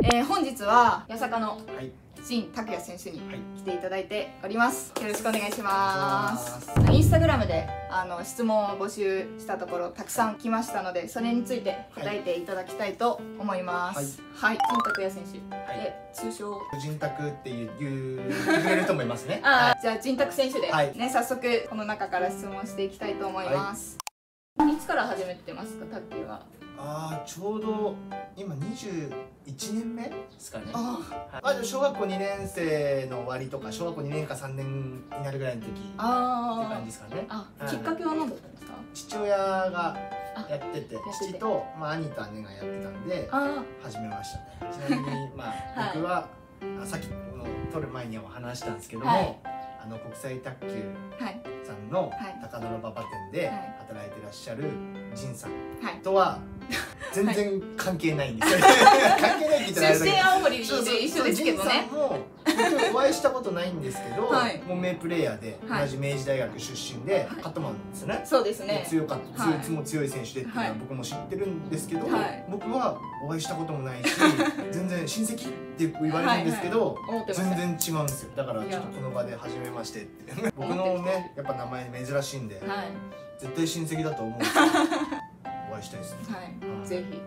本日は八坂のはい陳拓也選手にはい来ていただいております。よろしくお願いします。インスタグラムで質問を募集したところたくさん来ましたので、それについて答えていただきたいと思います。はい、陳拓也選手、通称陳拓って言ってくれると思いますね。 じゃあ陳拓選手で、ね、早速この中から質問していきたいと思います。いつから始めてますか、卓球は？ ちょうど今21年目ですかね。小学校2年生の終わりとか小学校2年か3年になるぐらいの時って感じですかね。 きっかけは何だったんですか？ 父親がやってて、父と兄と姉がやってたんで始めましたね。ちなみに僕はさっき撮る前にも話したんですけども、国際卓球さんの高田馬場店で働いてらっしゃる陳さんとは全然関係ないんですよ。関係ないって言ったらあれだけど、 出身青森で一緒ですけどね。 陳さんも僕お会いしたことないんですけど、もう名プレーヤーで同じ明治大学出身でカットマンですよね。 そうですね。 強かったいつも強い選手でっていうのは僕も知ってるんですけど、僕はお会いしたこともないし全然親戚って言われるんですけど全然違うんですよ。だからちょっとこの場で初めましてって僕のねやっぱ名前珍しいんで絶対親戚だと思うんですけどお会いしたいですね。 ぜひ。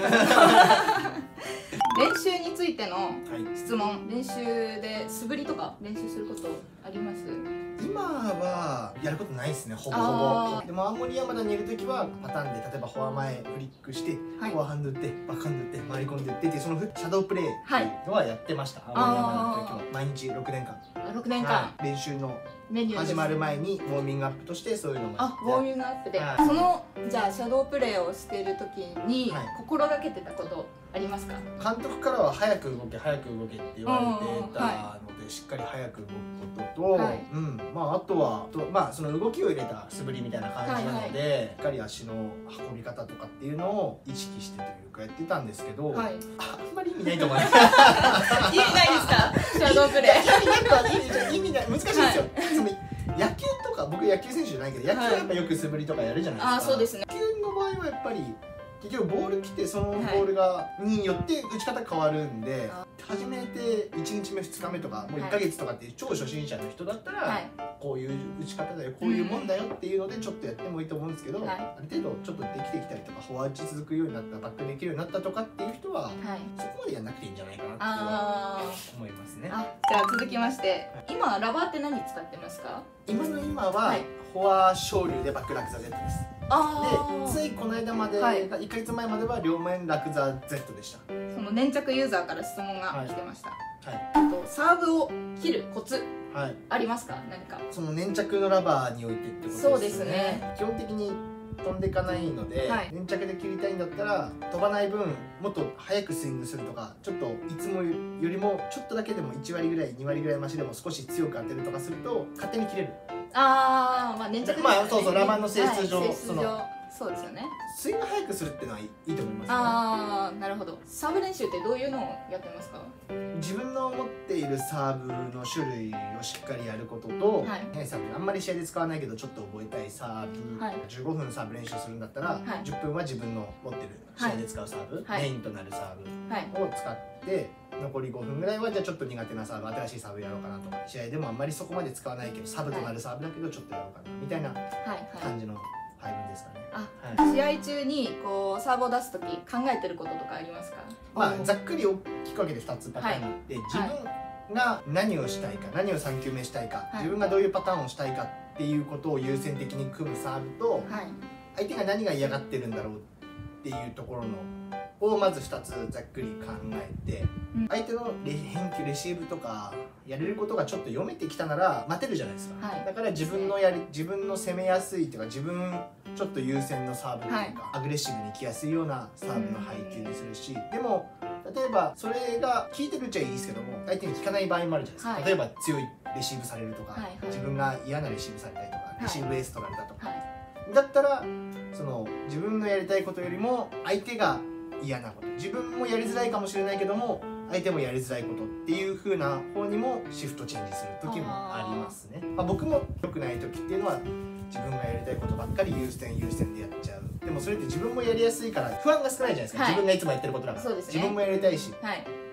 練習についての質問、練習で素振りとか練習することあります？ 今はやることないですね、ほぼほぼ。でも青森山田にいる時はパターンで例えばフォア前フリックしてフォアハンド打ってバックハンド打って回り込んで打ってってそのシャドープレーっていうのはやってました。青森山田の時は毎日6年間 6年間練習の始まる前にウォーミングアップとしてそういうのもウォーミングアップでそのじゃあシャドープレーをしている時に心がけてたことありますか？ 監督からは早く動け早く動けって言われてたのでしっかり早く動くことと、あとはその動きを入れた素振りみたいな感じなのでしっかり足の運び方とかっていうのを意識してというかやってたんですけど、あんまり意味ないと思います。 意味ないですか？シャドープレー意味ない、難しいですよ。野球とか僕野球選手じゃないけど野球はやっぱよく素振りとかやるじゃないですか。 そうですね。 野球の場合はやっぱり結局ボール来てそのボールによって打ち方変わるんで、初めて1日目2日目とかもう1ヶ月とかっていう超初心者の人だったらこういう打ち方だよこういうもんだよっていうのでちょっとやってもいいと思うんですけど、ある程度ちょっとできてきたりとかフォア打ち続くようになったバックできるようになったとかっていう人はそこまでやんなくていいんじゃないかなって思いますね。 じゃあ続きまして今ラバーって何使ってますか？ 今はフォア昇竜でバックラクザ Z です。でついこの間まで1ヶ月前までは両面ラクザ Z でした。 その粘着ユーザーから質問が来てました。サーブを切るコツありますか？何かその粘着のラバーにおいてってことですよね。そうですね。基本的に飛んでいかないので、粘着で切りたいんだったら飛ばない分もっと早くスイングするとかちょっといつもよりもちょっとだけでも1割ぐらい2割ぐらいマシでも少し強く当てるとかすると勝手に切れる。 粘着ですね。 そうラバーの性質上そうですよね。 スイング早くするっていうのはいいと思いますね。 なるほど。サーブ練習ってどういうのをやってますか？ 自分の持っているサーブの種類をしっかりやることと、サーブあんまり試合で使わないけどちょっと覚えたいサーブ、15分サーブ練習するんだったら、10分は自分の持ってる試合で使うサーブ、メインとなるサーブを使って残り5分ぐらいはじゃあちょっと苦手なサーブ新しいサーブやろうかなとか、試合でもあんまりそこまで使わないけどサブとなるサーブだけどちょっとやろうかなみたいな感じの配分ですかね。 試合中にこうサーブを出す時考えてることとかありますか？ ざっくり大きく分けて2つパターンがあって、自分が何をしたいか何を3球目したいか、自分がどういうパターンをしたいかっていうことを優先的に組むサーブと、相手が何が嫌がってるんだろうっていうところのをまず2つざっくり考えて、相手の返球レシーブとかやれることがちょっと読めてきたなら待てるじゃないですか。だから自分の攻めやすいというか自分ちょっと優先のサーブというか、アグレッシブに来やすいようなサーブの配球にするし、でも例えばそれが効いてるっちゃいいですけども相手に効かない場合もあるじゃないですか。例えば強いレシーブされるとか、自分が嫌なレシーブされたりとか、レシーブエース取られたとか、だったらその自分のやりたいことよりも相手が嫌なこと、自分もやりづらいかもしれないけども相手もやりづらいことっていう風な方にもシフトチェンジする時もありますね。僕も良くない時っていうのは自分がやりたいことばっかり優先でやっちゃう。でもそれって自分もやりやすいから不安が少ないじゃないですか。自分がいつもやってることだから自分もやりたいし、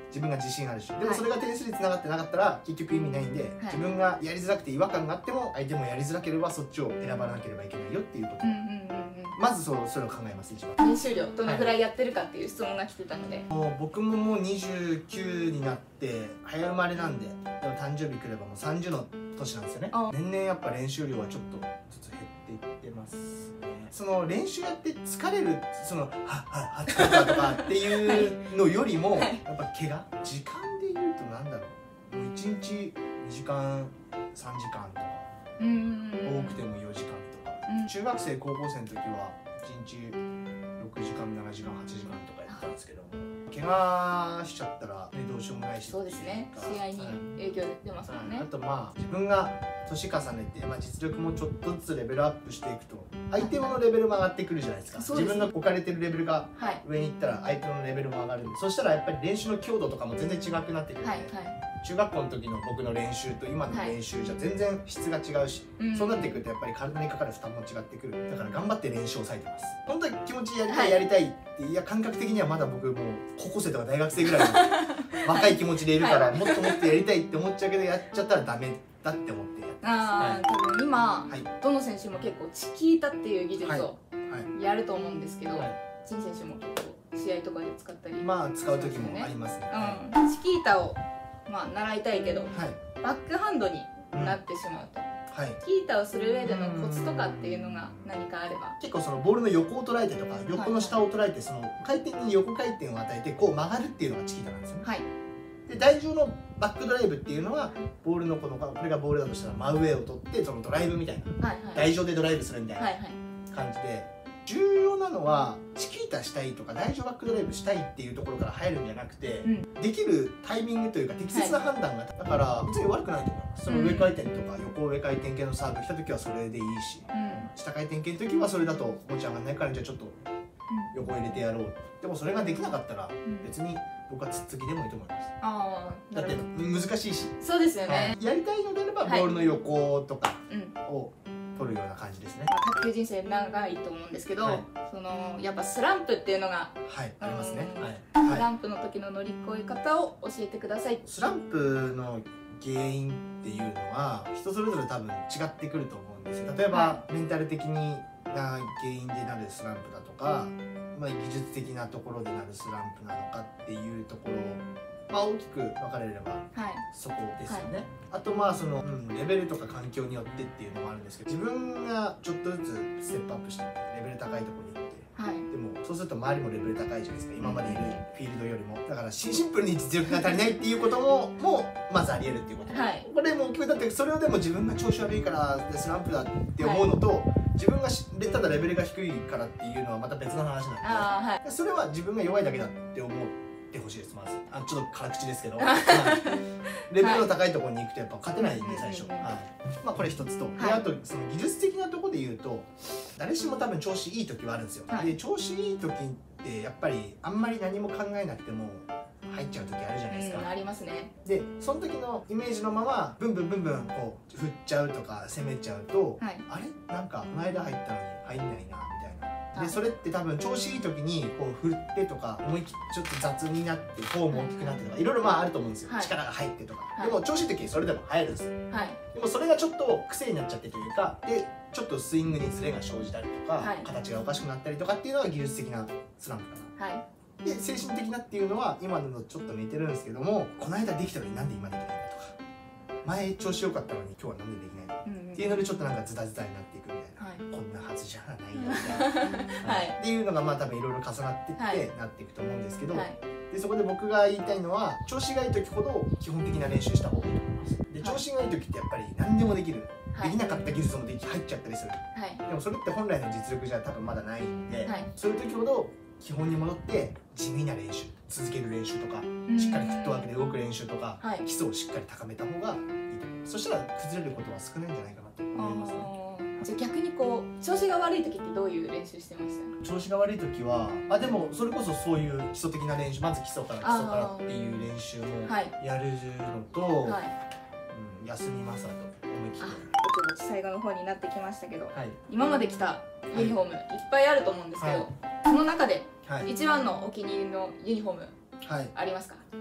自分が自信あるし、でもそれが点数につながってなかったら結局意味ないんで、自分がやりづらくて違和感があっても相手もやりづらければそっちを選ばなければいけないよっていうこと、まずそれを考えます。一番練習量どのくらいやってるかっていう質問が来てたので、 僕ももう29になって早生まれなんで、でも誕生日来ればもう30の年なんですよね。年々やっぱ練習量はちょっとずつ減っていってますね。その練習やって疲れるそのはっはっはとかっていうのよりも、やっぱ怪我時間で言うとなんだろう、もう1日2時間3時間とか、多くても4時間とか、中学生高校生の時は1日6時間7時間8時間とかやったんですけども、怪我しちゃったら、ね、どうしようもないし、 そうですね、試合に影響出ますもんね。 あとまあ自分が年重ねて、実力もちょっとずつレベルアップしていくと相手のレベルも上がってくるじゃないですか。自分の置かれてるレベルが上に行ったら相手のレベルも上がるんで、そしたらやっぱり練習の強度とかも全然違くなってくるんで、中学校の時の僕の練習と今の練習じゃ全然質が違うし、そうなってくるとやっぱり体にかかる負担も違ってくる。だから頑張って練習を抑えてます。本当に気持ちやりたいやりたいって、いや感覚的にはまだ僕もう高校生とか大学生ぐらいの若い気持ちでいるから、もっともっとやりたいって思っちゃうけど、やっちゃったらダメだって思ってやってます。 多分今どの選手も結構チキータっていう技術をやると思うんですけど、陳選手も結構試合とかで使ったり、 使う時もありますね。 チキータを習いたいけどバックハンドになってしまうと、チキータをする上でのコツとかっていうのが何かあれば。 結構そのボールの横を捉えてとか横の下を捉えて、その回転に横回転を与えてこう曲がるっていうのがチキータなんですよね。で台上のバックドライブっていうのはボールのこれがボールだとしたら真上を取ってそのドライブみたいな、台上でドライブするみたいな感じで、重要なのはチキータしたいとか台上バックドライブしたいっていうところから入るんじゃなくて、できるタイミングというか適切な判断が、だから別に悪くないと思います。その上回転とか横上回転系のサーブ来た時はそれでいいし、下回転系の時はそれだと持ち上がらないからじゃあちょっと横入れてやろう。でもそれができなかったら別に僕はつっつきでもいいと思います。だって難しいし。 そうですよね。 やりたいのであればボールの横とかを取るような感じですね。 卓球人生長いと思うんですけど、そのやっぱスランプっていうのがありますね。 スランプの時の乗り越え方を教えてください。 スランプの原因っていうのは人それぞれ多分違ってくると思うんですよ。例えばメンタル的な原因でなるスランプだとか、技術的なところでなるスランプなのかっていうところ、大きく分かれればそこですよね。あとその、レベルとか環境によってっていうのもあるんですけど、自分がちょっとずつステップアップしてレベル高いところに行って、でもそうすると周りもレベル高いじゃないですか、今までいるフィールドよりも。だからシンプルに実力が足りないっていうこともまずありえるっていうこと、これも大きく、だってそれをでも自分が調子悪いからスランプだって思うのと、自分がただレベルが低いからっていうのはまた別の話なんで、それは自分が弱いだけだって思ってほしいです。まずちょっと辛口ですけどレベルの高いところに行くとやっぱ勝てないんで最初。これ一つと、あとその技術的なところで言うと、誰しも多分調子いい時はあるんですよ。で調子いい時ってやっぱりあんまり何も考えなくても入っちゃう時あるじゃないですか。 ありますね。 でその時のイメージのままブンブンブンブンこう振っちゃうとか攻めちゃうと、あれなんかこの間入ったのに入んないなみたいな。でそれって多分調子いい時にこう振ってとか思い切ってちょっと雑になってフォーム大きくなってとかいろいろあると思うんですよ。力が入ってとか。でも調子いい時それでも入るんですよ。でもそれがちょっと癖になっちゃってというか、でちょっとスイングにズレが生じたりとか、形がおかしくなったりとかっていうのが技術的なスランプかな。で精神的なっていうのは今のちょっと似てるんですけども、この間できたのになんで今できないんだとか、前調子良かったのに今日はなんでできないのっていうのでちょっとなんかズタズタになっていくみたいな、こんなはずじゃないよみたいなっていうのが多分いろいろ重なっていってなっていくと思うんですけど、でそこで僕が言いたいのは、調子がいい時ほど基本的な練習した方がいいと思います。で調子がいい時ってやっぱり何でもできる、できなかった技術も入っちゃったりする、でもそれって本来の実力じゃ多分まだないんで、そういう時ほど基本に戻って地味な練習、続ける練習とか、しっかりフットワークで動く練習とか、基礎をしっかり高めた方がいいと思います。そしたら崩れることは少ないんじゃないかなと思いますね。 じゃあ逆にこう調子が悪い時ってどういう練習してました？ 調子が悪い時はでもそれこそそういう基礎的な練習、まず基礎からっていう練習をやるのと、休みますと思い切って。 ぼちぼち最後の方になってきましたけど、今まで着たユニフォームいっぱいあると思うんですけど、その中で一番のお気に入りのユニフォームありますか？ こ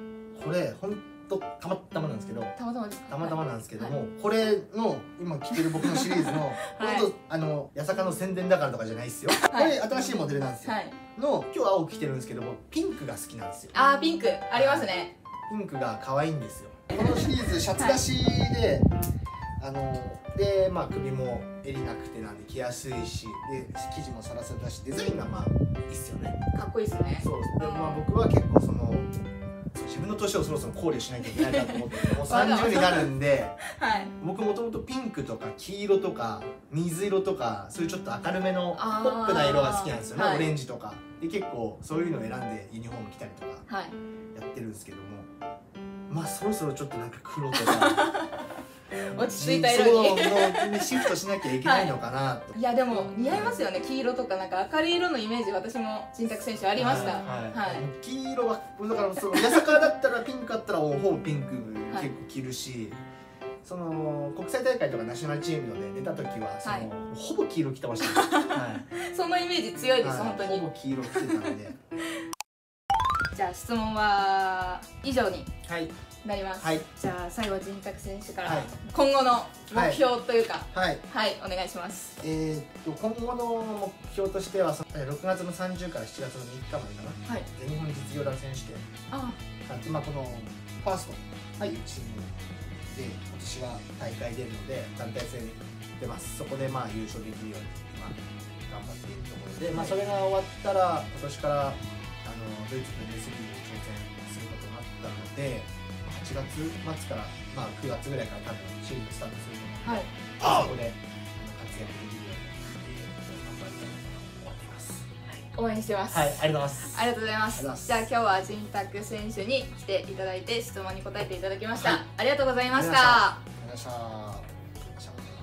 これ本当たまたまなんですけど、 たまたまですか？ たまたまなんですけども、これの今着てる僕のシリーズの本当八坂の宣伝だからとかじゃないですよ。これ新しいモデルなんですよ。の今日青着てるんですけども、ピンクが好きなんですよ。 ああ、ピンクありますね。 ピンクが可愛いんですよ。このシリーズシャツ出しで、でまあ首も襟なくてなんで着やすいし、で生地もサラサラだし、デザインがまあいいっすよね。 かっこいいですね。 そうで、まあ僕は結構その自分の年をそろそろ考慮しなきゃいけないなと思ってもう30になるんで、はい、僕もともとピンクとか黄色とか水色とかそういうちょっと明るめのポップな色が好きなんですよね。はい、オレンジとかで結構そういうのを選んでユニフォーム着たりとかやってるんですけども、まあそろそろちょっとなんか黒とか落ち着いた色にシフトしなきゃいけないのかなと。 いやでも似合いますよね。黄色とかなんか明るい色のイメージ、私も陳拓選手ありました。 黄色はだからその八坂だったらピンクあったらほぼピンク結構着るし、その国際大会とかナショナルチームので出た時はその、ほぼ黄色着てました。 そのイメージ強いです、本当に。 ほぼ黄色着てたんで。 じゃあ質問は以上になります。じゃあ最後、陳拓選手から今後の目標というか、お願いします。 今後の目標としては6月の30から7月の3日までかな、全日本実業団選手権まあこのファーストというチームで今年は大会出るので団体戦出ます。そこでまあ優勝できるように頑張っているところで、まあそれが終わったら今年からドイツの NSB に挑戦することになったので、8月末から、まあ、9月ぐらいから多分シーズンスタートすると思うので、そこで活躍できるように頑張りたいと思っています。 応援してます。 ありがとうございます。 ありがとうございます。じゃあ今日は陳拓選手に来ていただいて質問に答えていただきました。ありがとうございました。 ありがとうございました。